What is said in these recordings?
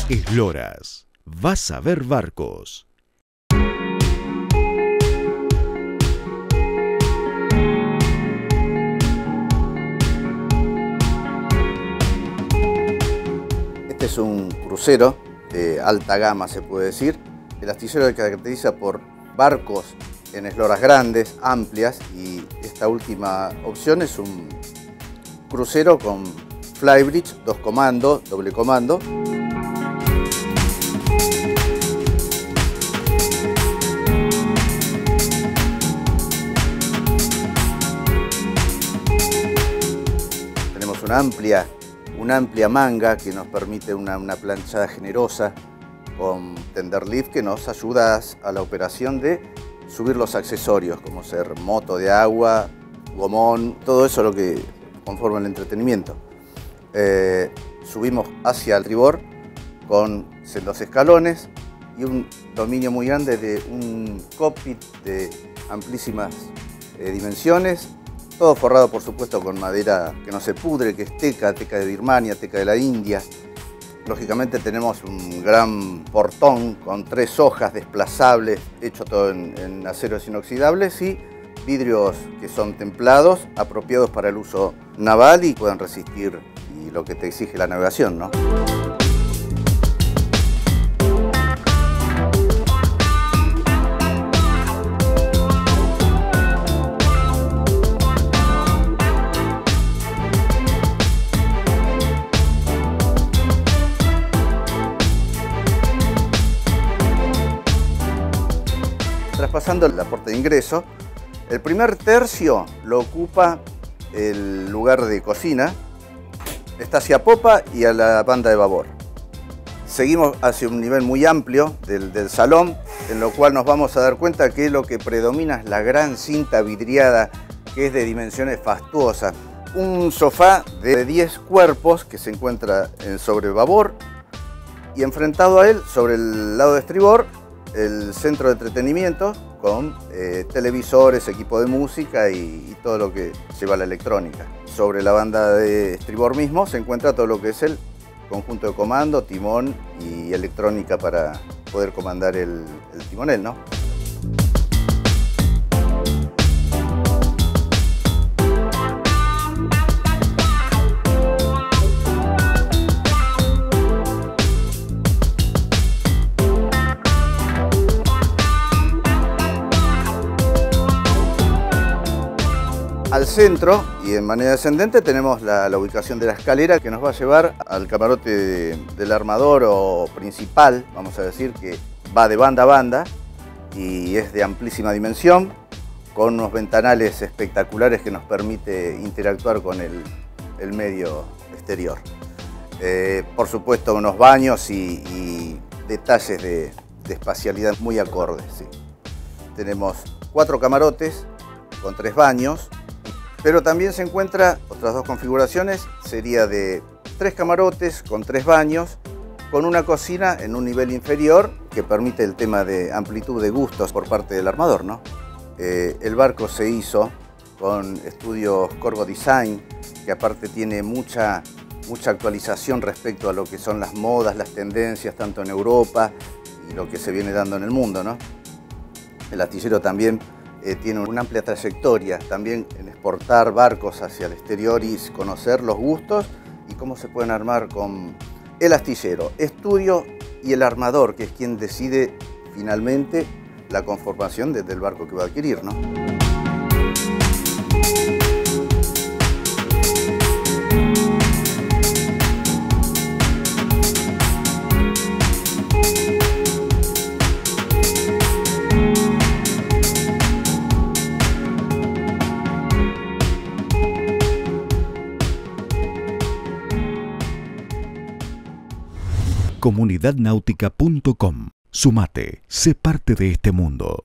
Esloras, vas a ver barcos. Este es un crucero de alta gama, se puede decir. El astillero se caracteriza por barcos en esloras grandes, amplias, y esta última opción es un crucero con flybridge, 2 comandos, doble comando. Tenemos una amplia manga que nos permite una planchada generosa con tender lift que nos ayuda a la operación de subir los accesorios, como ser moto de agua, gomón, todo eso lo que conforma el entretenimiento. Subimos hacia el tribor con sendos escalones y un dominio muy grande de un cockpit de amplísimas dimensiones, todo forrado por supuesto con madera que no se pudre, que es teca de Birmania, teca de la India. Lógicamente tenemos un gran portón con 3 hojas desplazables, hecho todo en aceros inoxidables, y vidrios que son templados, apropiados para el uso naval y puedan resistir lo que te exige la navegación, ¿no? Traspasando la puerta de ingreso, el primer tercio lo ocupa el lugar de cocina. Está hacia popa y a la banda de babor. Seguimos hacia un nivel muy amplio del salón, en lo cual nos vamos a dar cuenta que lo que predomina es la gran cinta vidriada, que es de dimensiones fastuosas. Un sofá de 10 cuerpos que se encuentra sobre babor, y enfrentado a él, sobre el lado de estribor, el centro de entretenimiento con televisores, equipo de música y todo lo que lleva la electrónica. Sobre la banda de estribor mismo se encuentra todo lo que es el conjunto de comando, timón y electrónica para poder comandar el timonel, ¿no? Al centro y en manera descendente tenemos la ubicación de la escalera que nos va a llevar al camarote del armador o principal, vamos a decir, que va de banda a banda y es de amplísima dimensión, con unos ventanales espectaculares que nos permite interactuar con el medio exterior. Por supuesto, unos baños y detalles de espacialidad muy acordes. Sí. Tenemos 4 camarotes con 3 baños. Pero también se encuentra otras 2 configuraciones, sería de 3 camarotes con 3 baños, con una cocina en un nivel inferior que permite el tema de amplitud de gustos por parte del armador, ¿no? El barco se hizo con estudios Corgo Design, que aparte tiene mucha actualización respecto a lo que son las modas, las tendencias, tanto en Europa y lo que se viene dando en el mundo, ¿no? El astillero también tiene una amplia trayectoria también en exportar barcos hacia el exterior y conocer los gustos y cómo se pueden armar con el astillero, estudio y el armador, que es quien decide finalmente la conformación del barco que va a adquirir, ¿no? Comunidadnáutica.com. Sumate, sé parte de este mundo.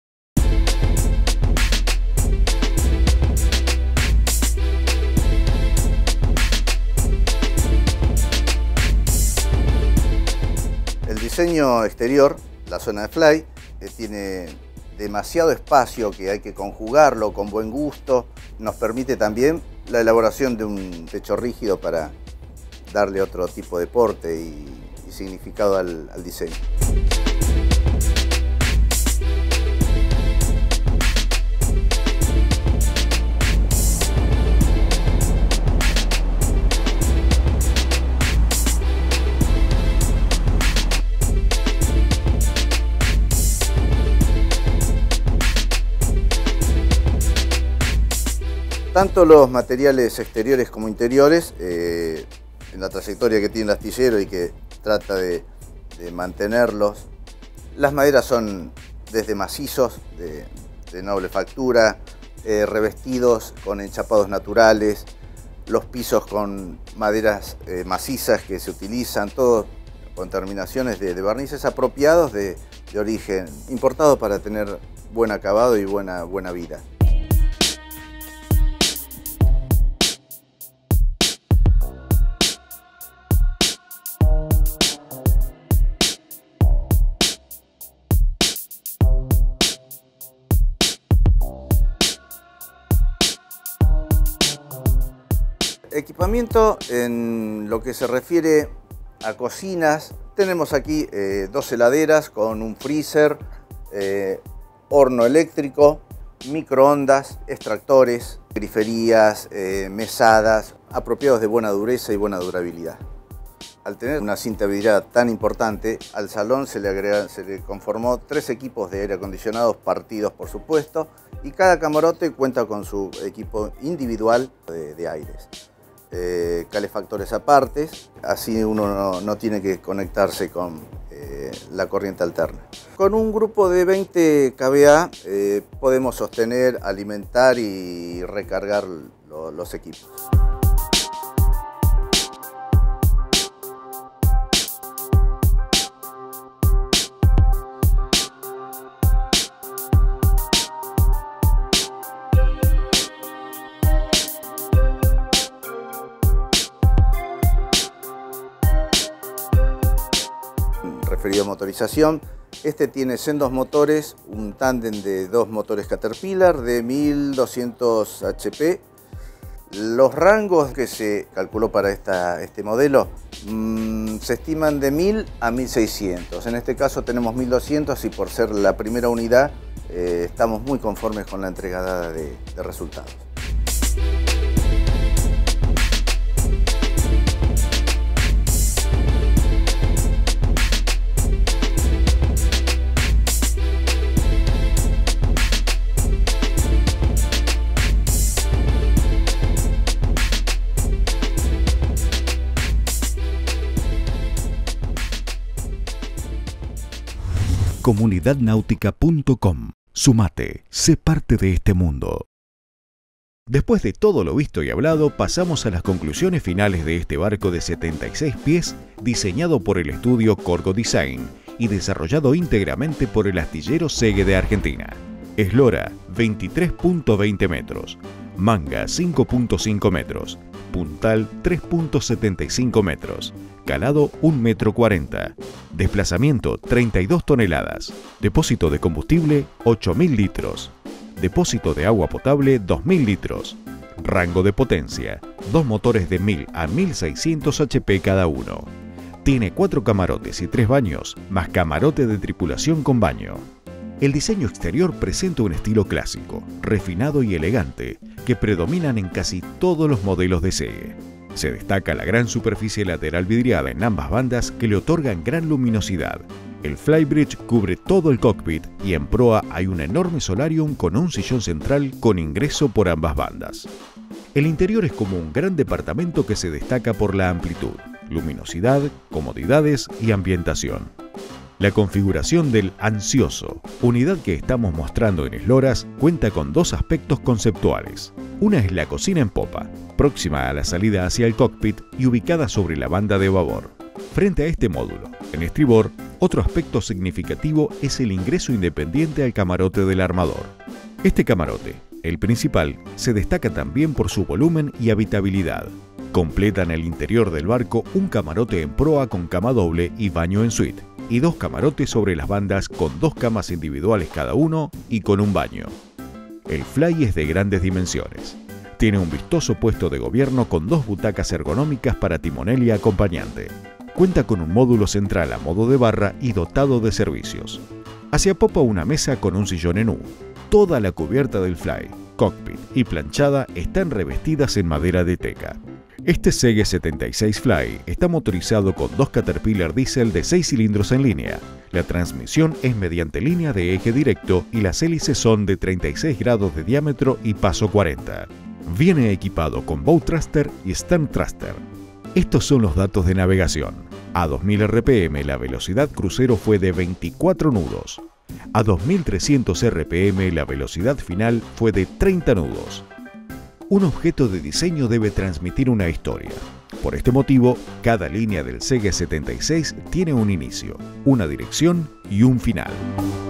El diseño exterior, la zona de fly, tiene demasiado espacio que hay que conjugarlo con buen gusto. Nos permite también la elaboración de un techo rígido para darle otro tipo de porte y significado al diseño. Tanto los materiales exteriores como interiores, en la trayectoria que tiene el astillero y que trata de mantenerlos, las maderas son desde macizos, de noble factura, revestidos con enchapados naturales, los pisos con maderas macizas que se utilizan, todo con terminaciones de barnices apropiados de origen importado para tener buen acabado y buena vida. Equipamiento en lo que se refiere a cocinas, tenemos aquí 2 heladeras con un freezer, horno eléctrico, microondas, extractores, griferías, mesadas, apropiados de buena dureza y buena durabilidad. Al tener una cinta vidriada tan importante, al salón se le conformó 3 equipos de aire acondicionados partidos, por supuesto, y cada camarote cuenta con su equipo individual de aires. Calefactores apartes, así uno no tiene que conectarse con la corriente alterna. Con un grupo de 20 kVA podemos sostener, alimentar y recargar los equipos. Referido a motorización, este tiene sendos motores, un tándem de 2 motores Caterpillar de 1200 HP. Los rangos que se calculó para este modelo se estiman de 1000 a 1600. En este caso tenemos 1200 y por ser la primera unidad estamos muy conformes con la entrega dada de resultados. Comunidadnautica.com. Sumate, sé parte de este mundo. Después de todo lo visto y hablado, pasamos a las conclusiones finales de este barco de 76 pies, diseñado por el estudio Corgo Design y desarrollado íntegramente por el astillero Segue de Argentina. Eslora, 23.20 metros. Manga, 5.5 metros. Puntal, 3.75 metros. Calado 1,40 m. Desplazamiento 32 toneladas. Depósito de combustible 8.000 litros. Depósito de agua potable 2.000 litros. Rango de potencia 2 motores de 1000 a 1600 HP cada uno. Tiene 4 camarotes y 3 baños, más camarote de tripulación con baño. El diseño exterior presenta un estilo clásico, refinado y elegante, que predominan en casi todos los modelos de Segue. Se destaca la gran superficie lateral vidriada en ambas bandas que le otorgan gran luminosidad. El flybridge cubre todo el cockpit y en proa hay un enorme solarium con un sillón central con ingreso por ambas bandas. El interior es como un gran departamento que se destaca por la amplitud, luminosidad, comodidades y ambientación. La configuración del Ansioso, unidad que estamos mostrando en Esloras, cuenta con 2 aspectos conceptuales. Una es la cocina en popa, próxima a la salida hacia el cockpit y ubicada sobre la banda de babor. Frente a este módulo, en estribor, otro aspecto significativo es el ingreso independiente al camarote del armador. Este camarote, el principal, se destaca también por su volumen y habitabilidad. Completan el interior del barco un camarote en proa con cama doble y baño en suite, y 2 camarotes sobre las bandas con 2 camas individuales cada uno y con un baño. El fly es de grandes dimensiones. Tiene un vistoso puesto de gobierno con 2 butacas ergonómicas para timonel y acompañante. Cuenta con un módulo central a modo de barra y dotado de servicios. Hacia popa una mesa con un sillón en U. Toda la cubierta del Fly, cockpit y planchada están revestidas en madera de teca. Este Segue 76 Fly está motorizado con 2 Caterpillar Diesel de 6 cilindros en línea. La transmisión es mediante línea de eje directo y las hélices son de 36 grados de diámetro y paso 40. Viene equipado con Bow Thruster y Stern Thruster. Estos son los datos de navegación. A 2000 RPM la velocidad crucero fue de 24 nudos. A 2300 RPM la velocidad final fue de 30 nudos. Un objeto de diseño debe transmitir una historia. Por este motivo, cada línea del Segue 76 tiene un inicio, una dirección y un final.